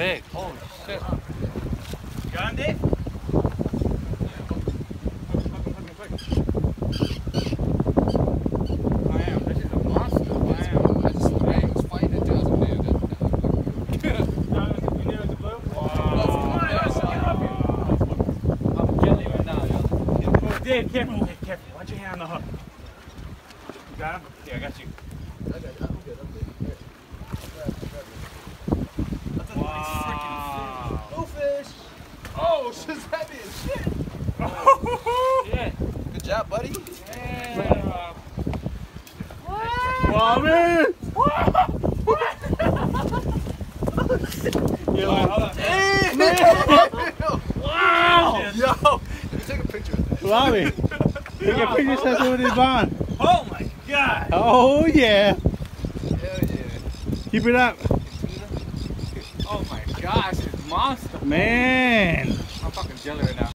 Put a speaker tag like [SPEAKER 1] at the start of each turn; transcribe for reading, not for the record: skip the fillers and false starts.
[SPEAKER 1] big. Holy shit.
[SPEAKER 2] You got him, Dave? I am. This is a monster. I am.
[SPEAKER 3] I was fighting it too. I was like,
[SPEAKER 2] I'm jelly right now, yo. Oh, Dave, careful. Dave, careful. Watch your hand on the hook. You got him? Yeah, I got you.
[SPEAKER 3] I'm good.
[SPEAKER 2] That's a nice freaking
[SPEAKER 3] Bluefish! Oh, she's heavy as shit!
[SPEAKER 2] Yeah.
[SPEAKER 3] Good job, buddy.
[SPEAKER 2] Yeah.
[SPEAKER 1] Wow, man!
[SPEAKER 2] Yo, hold on.
[SPEAKER 3] Wow! Yo! Let me take a picture of that.
[SPEAKER 1] Bobby, take a picture of somebody's bond.
[SPEAKER 2] Oh my god!
[SPEAKER 1] Oh, yeah.
[SPEAKER 3] Hell yeah.
[SPEAKER 1] Keep it up.
[SPEAKER 2] Oh my gosh, it's a monster.
[SPEAKER 1] Man.
[SPEAKER 2] I'm fucking jelly right now.